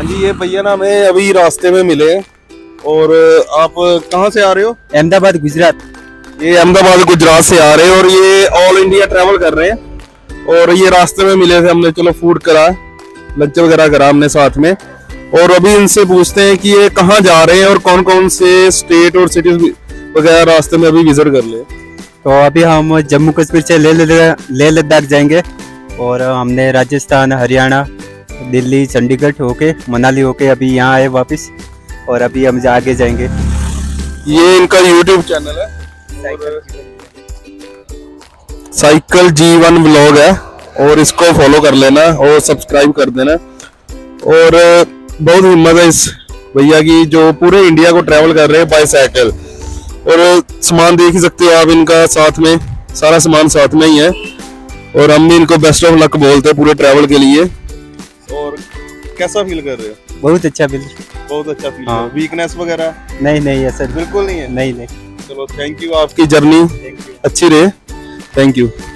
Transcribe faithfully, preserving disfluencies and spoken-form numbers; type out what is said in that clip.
हाँ जी, ये भैया ना हमें अभी रास्ते में मिले। और आप कहाँ से आ रहे हो? अहमदाबाद गुजरात। ये अहमदाबाद गुजरात से आ रहे हैं और ये ऑल इंडिया ट्रैवल कर रहे हैं। और ये रास्ते में मिले थे, हमने चलो फूड करा, लंच वगैरह करा हमने साथ में। और अभी इनसे पूछते हैं कि ये कहाँ जा रहे हैं और कौन कौन से स्टेट और सिटीज वगैरह रास्ते में अभी विजिट कर ले। तो अभी हम जम्मू कश्मीर से ले ले लद्दाख जाएंगे और हमने राजस्थान, हरियाणा, दिल्ली, चंडीगढ़ होके मनाली होके अभी यहाँ आए वापस और अभी हम आगे जाएंगे। ये इनका यूट्यूब चैनल है, साइकिल जी वन व्लॉग है, और इसको फॉलो कर लेना और सब्सक्राइब कर देना। और बहुत हिम्मत है इस भैया की, जो पूरे इंडिया को ट्रैवल कर रहे हैं बाई साइकिल। और सामान देख ही सकते हो आप, इनका साथ में सारा सामान साथ में ही है। और हम भी इनको बेस्ट ऑफ लक बोलते हैं पूरे ट्रैवल के लिए। और कैसा फील कर रहे हो? बहुत अच्छा फील बहुत अच्छा फील। हाँ। वीकनेस वगैरह नहीं नहीं ऐसा बिल्कुल नहीं है। नहीं नहीं। चलो थैंक यू, आपकी जर्नी अच्छी रहे। Thank you.